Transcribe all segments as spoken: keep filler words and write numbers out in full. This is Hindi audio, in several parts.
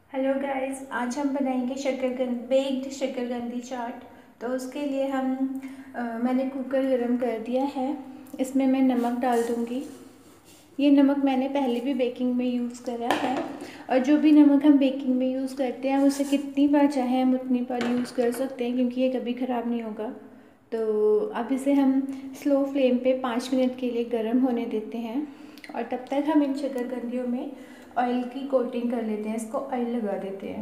हेलो गाइस, आज हम बनाएंगे शकरकंद बेक्ड शकरकंदी चाट। तो उसके लिए हम अ, मैंने कुकर गरम कर दिया है। इसमें मैं नमक डाल दूंगी। ये नमक मैंने पहले भी बेकिंग में यूज़ करा है, और जो भी नमक हम बेकिंग में यूज़ करते हैं उसे कितनी बार चाहे हम उतनी बार यूज़ कर सकते हैं, क्योंकि ये कभी ख़राब नहीं होगा। तो अब इसे हम स्लो फ्लेम पे पाँच मिनट के लिए गर्म होने देते हैं, और तब तक हम इन शकरकंदियों में ऑयल की कोटिंग कर लेते हैं। इसको ऑयल लगा देते हैं।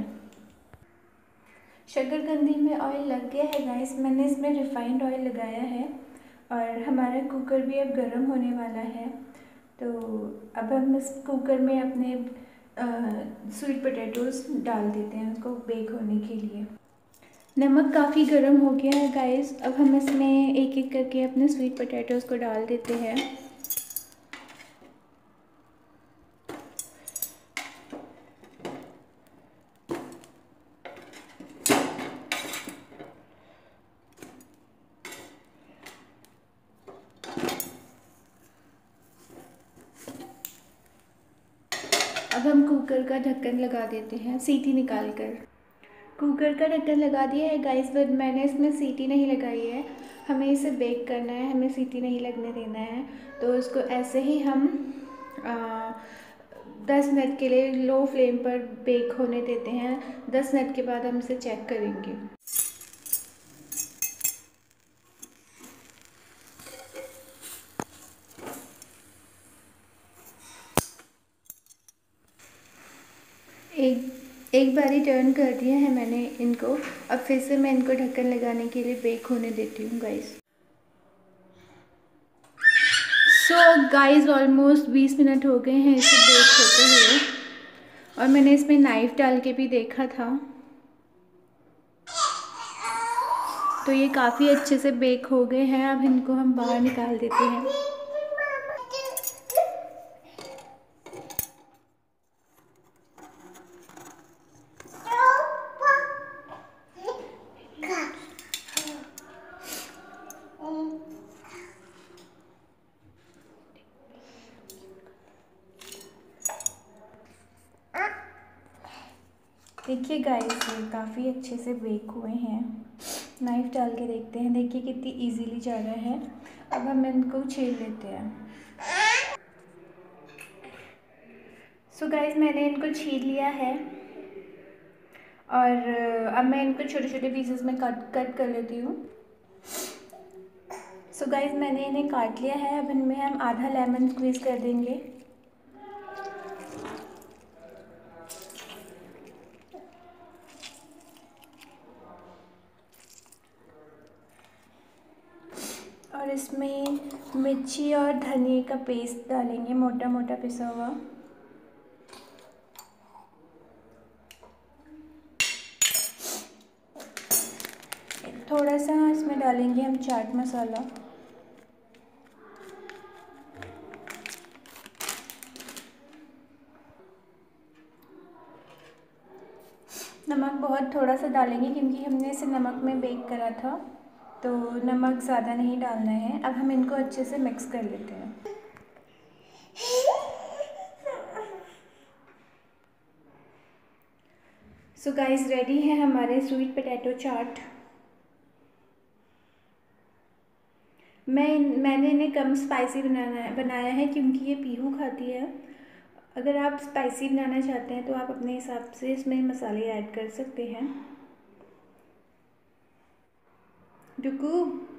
शकरकंदी में ऑयल लग गया है गाइस, मैंने इसमें रिफाइंड ऑयल लगाया है, और हमारा कुकर भी अब गर्म होने वाला है। तो अब हम इस कुकर में अपने स्वीट पोटैटोज़ डाल देते हैं उसको बेक होने के लिए। नमक काफ़ी गर्म हो गया है गाइस, अब हम इसमें एक एक करके अपने स्वीट पोटैटोज़ को डाल देते हैं। अब हम कुकर का ढक्कन लगा देते हैं सीटी निकाल कर। कुकर का ढक्कन लगा दिया है गाइस, बट मैंने इसमें सीटी नहीं लगाई है। हमें इसे बेक करना है, हमें सीटी नहीं लगने देना है। तो इसको ऐसे ही हम आ, दस मिनट के लिए लो फ्लेम पर बेक होने देते हैं। दस मिनट के बाद हम इसे चेक करेंगे। एक एक बारी टर्न कर दिया है मैंने इनको। अब फिर से मैं इनको ढक्कन लगाने के लिए बेक होने देती हूँ गाइस। सो गाइस, ऑलमोस्ट बीस मिनट हो गए हैं इसे बेक होते हुए, और मैंने इसमें नाइफ़ डाल के भी देखा था। तो ये काफ़ी अच्छे से बेक हो गए हैं। अब इनको हम बाहर निकाल देते हैं। देखिए गाइस, ये काफ़ी अच्छे से बेक हुए हैं। नाइफ़ डाल के देखते हैं, देखिए कितनी इजीली जा रहा है। अब हम इनको छील लेते हैं। सो गाइस, मैंने इनको छील लिया है, और अब मैं इनको छोटे छोटे पीसेस में कट कट कर लेती हूँ। सो गाइस, मैंने इन्हें काट लिया है। अब इनमें हम आधा लेमन स्क्वीज़ कर देंगे। और इसमें मिर्ची और धनिए का पेस्ट डालेंगे, मोटा मोटा पिसा हुआ। थोड़ा सा इसमें डालेंगे हम चाट मसाला। नमक बहुत थोड़ा सा डालेंगे, क्योंकि हमने इसे नमक में बेक करा था, तो नमक ज़्यादा नहीं डालना है। अब हम इनको अच्छे से मिक्स कर लेते हैं। सो गाइस, रेडी है हमारे स्वीट पोटैटो चाट। मैं मैंने इन्हें कम स्पाइसी बनाना है बनाया है क्योंकि ये पीहू खाती है। अगर आप स्पाइसी बनाना चाहते हैं तो आप अपने हिसाब से इसमें मसाले ऐड कर सकते हैं। डुकू।